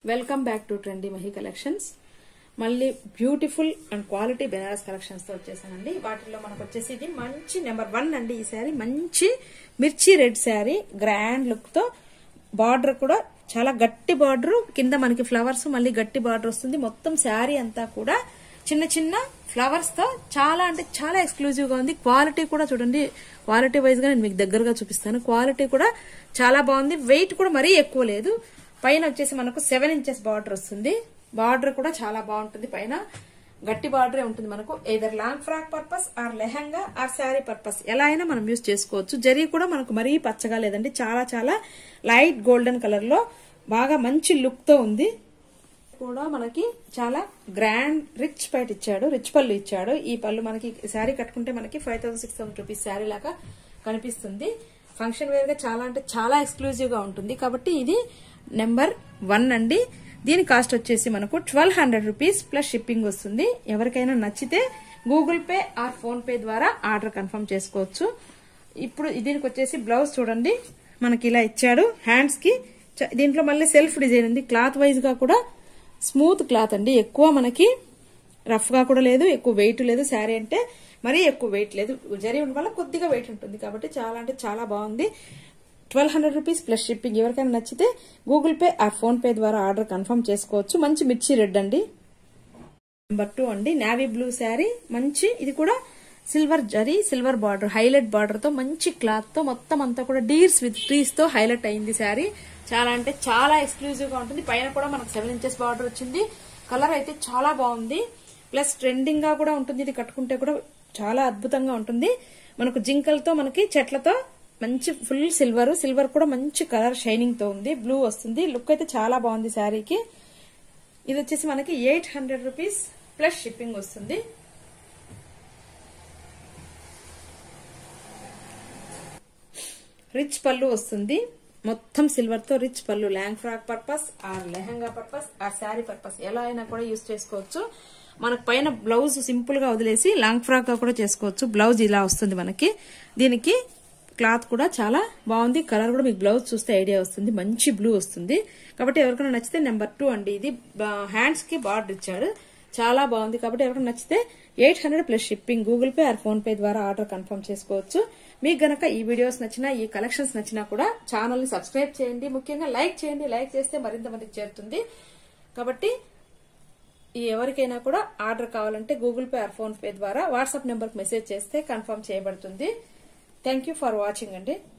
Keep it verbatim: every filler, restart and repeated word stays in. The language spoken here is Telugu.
Welcome back to trendy Mahi collections. మళ్ళీ beautiful and quality Banaras collections తో వచ్చేసానండి. వాటిల్లో మనకు వచ్చేసి ఇది మంచి నెంబర్ వన్ అండి. ఈ శారీ మంచి మిర్చి రెడ్ శారీ, గ్రాండ్ లుక్ తో, బార్డర్ కూడా చాలా గట్టి బార్డర్, కింద మనకి ఫ్లవర్స్ మళ్ళీ గట్టి బార్డర్ వస్తుంది. మొత్తం శారీ అంతా కూడా చిన్న చిన్న ఫ్లవర్స్ తో చాలా అంటే చాలా ఎక్స్క్లూజివ్ గా ఉంది. క్వాలిటీ కూడా చూడండి, క్వాలిటీ వైజ్ గా నేను మీకు దగ్గరగా చూపిస్తాను. క్వాలిటీ కూడా చాలా బాగుంది. వెయిట్ కూడా మరీ ఎక్కువ లేదు. పైన వచ్చేసి మనకు సెవెన్ ఇంచెస్ బార్డర్ వస్తుంది. బార్డర్ కూడా చాలా బాగుంటుంది. పైన గట్టి బార్డరే ఉంటుంది. మనకు either long frock purpose or lehenga or sari purpose ఎలా అయినా మనం యూజ్ చేసుకోవచ్చు. జరీ కూడా మనకు మరీ పచ్చగా లేదండి, చాలా చాలా లైట్ గోల్డెన్ కలర్ లో బాగా మంచి లుక్ తో ఉంది. కూడా మనకి చాలా గ్రాండ్ రిచ్ పైట్ ఇచ్చాడు, రిచ్ పళ్ళు ఇచ్చాడు. ఈ పళ్ళు మనకి శారీ కట్టుకుంటే మనకి five thousand six thousand rupees sari లాగా కనిపిస్తుంది. ఫంక్షన్ వేర్ గా చాలా అంటే చాలా ఎక్స్క్లూజివ్ గా ఉంటుంది. కాబట్టి ఇది నెంబర్ వన్ అండి. దీని కాస్ట్ వచ్చేసి మనకు twelve hundred rupees plus shipping వస్తుంది. ఎవరికైనా నచ్చితే Google Pay or PhonePe ద్వారా ఆర్డర్ కన్ఫర్మ్ చేసుకోవచ్చు. ఇప్పుడు దీనికి వచ్చేసి బ్లౌజ్ చూడండి, మనకి ఇలా ఇచ్చాడు. హ్యాండ్స్ కి దీంట్లో మళ్ళీ సెల్ఫ్ డిజైన్ ఉంది. క్లాత్ వైజ్ గా కూడా స్మూత్ క్లాత్ అండి. ఎక్కువ మనకి రఫ్ గా కూడా లేదు, ఎక్కువ వెయిట్ లేదు. శారీ అంటే మరీ ఎక్కువ వెయిట్ లేదు. జరీ ఉండడం వల్ల కొద్దిగా వెయిట్ ఉంటుంది. కాబట్టి చాలా అంటే చాలా బాగుంది. Twelve hundred rupees plus shipping. ఎవరికైనా నచ్చితే Google Pay or PhonePe ద్వారా ఆర్డర్ కన్ఫర్మ్ చేసుకోవచ్చు. మంచి మిర్చి రెడ్ అండి. నెంబర్ టూ అండి, నావీ బ్లూ శారీ. మంచి ఇది కూడా silver zari, silver border, highlight border తో మంచి క్లాత్ తో మొత్తం అంతా కూడా డీర్స్ విత్ ట్రీస్ తో హైలైట్ అయింది శారీ. చాలా అంటే చాలా ఎక్స్క్లూజివ్ గా ఉంటుంది. పైన కూడా మనకు సెవెన్ ఇంచెస్ బార్డర్ వచ్చింది. కలర్ అయితే చాలా బాగుంది. ప్లస్ ట్రెండింగ్ గా కూడా ఉంటుంది. ఇది కట్టుకుంటే కూడా చాలా అద్భుతంగా ఉంటుంది. మనకు జింకలతో మనకి చెట్లతో మంచి ఫుల్ సిల్వర్, సిల్వర్ కూడా మంచి కలర్ షైనింగ్ తో ఉంది. బ్లూ వస్తుంది. లుక్ అయితే చాలా బాగుంది శారీకి. ఇది వచ్చేసి మనకి eight hundred rupees plus shipping వస్తుంది. రిచ్ పళ్ళు వస్తుంది. మొత్తం సిల్వర్ తో rich pallu. Long frock purpose or lehenga purpose or sari purpose ఎలా అయినా కూడా యూజ్ చేసుకోవచ్చు. మనకు పైన బ్లౌజ్ సింపుల్ గా వదిలేసి లాంగ్ ఫ్రాక్ గా కూడా చేసుకోవచ్చు. బ్లౌజ్ ఇలా వస్తుంది మనకి. దీనికి క్లాత్ కూడా చాలా బాగుంది. కలర్ కూడా మీకు బ్లౌజ్ చూస్తే ఐడియా వస్తుంది. మంచి బ్లూ వస్తుంది. కాబట్టి ఎవరికైనా నచ్చితే నెంబర్ టూ అండి. ఇది హ్యాండ్స్ కి బార్డర్ ఇచ్చాడు, చాలా బాగుంది. కాబట్టి ఎవరికైనా నచ్చితే eight hundred plus shipping. Google Pay or PhonePe ద్వారా ఆర్డర్ కన్ఫర్మ్ చేసుకోవచ్చు. మీకు గనక ఈ వీడియోస్ నచ్చినా, ఈ కలెక్షన్స్ నచ్చినా కూడా ఛానల్ ని సబ్స్క్రైబ్ చేయండి. ముఖ్యంగా లైక్ చేయండి. లైక్ చేస్తే మరింత మందికి చేరుతుంది. కాబట్టి ఎవరికైనా కూడా ఆర్డర్ కావాలంటే Google Pay or PhonePe ద్వారా వాట్సాప్ నెంబర్ కి మెసేజ్ చేస్తే కన్ఫర్మ్ చేయబడుతుంది. థ్యాంక్ యూ ఫర్ వాచింగ్ అండి.